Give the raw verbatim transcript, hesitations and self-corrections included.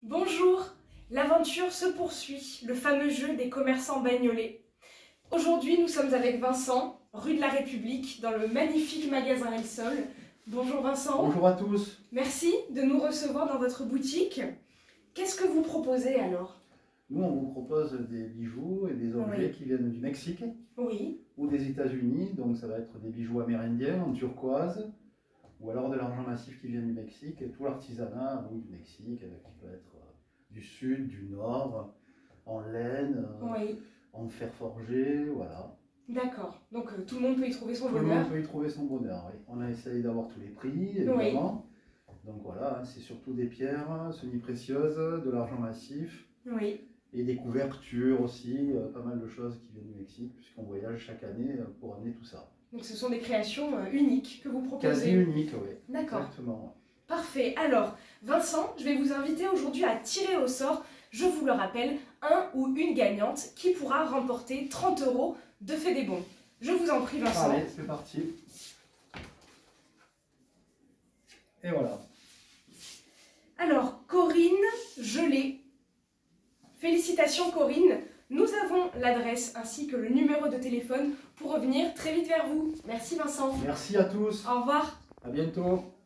Bonjour, l'aventure se poursuit, le fameux jeu des commerçants bagnolés. Aujourd'hui, nous sommes avec Vincent, rue de la République, dans le magnifique magasin El Sol. Bonjour Vincent. Bonjour à tous. Merci de nous recevoir dans votre boutique. Qu'est-ce que vous proposez alors? Nous, on vous propose des bijoux et des objets Oui. qui viennent du Mexique Oui. ou des États-Unis. Donc, ça va être des bijoux amérindiens en turquoise ou alors de l'argent massif qui vient du Mexique et tout l'artisanat du Mexique qui peut être du sud, du nord, en laine, Oui. en fer forgé, voilà. D'accord. Donc euh, tout le monde peut y trouver son Tout le bonheur. monde peut y trouver son bonheur, oui. On a essayé d'avoir tous les prix, évidemment. Oui. Donc voilà, c'est surtout des pierres semi-précieuses, de l'argent massif. Oui. Et des couvertures aussi, euh, pas mal de choses qui viennent du Mexique, puisqu'on voyage chaque année euh, pour amener tout ça. Donc ce sont des créations euh, uniques que vous proposez. Quasi uniques, oui. D'accord. Exactement. Parfait. Alors, Vincent, je vais vous inviter aujourd'hui à tirer au sort, je vous le rappelle, un ou une gagnante qui pourra remporter trente euros de fait des bons. Je vous en prie, Vincent. Allez, c'est parti. Et voilà. Alors, Corinne Gelé. Félicitations Corinne, nous avons l'adresse ainsi que le numéro de téléphone pour revenir très vite vers vous. Merci Vincent. Merci à tous. Au revoir. À bientôt.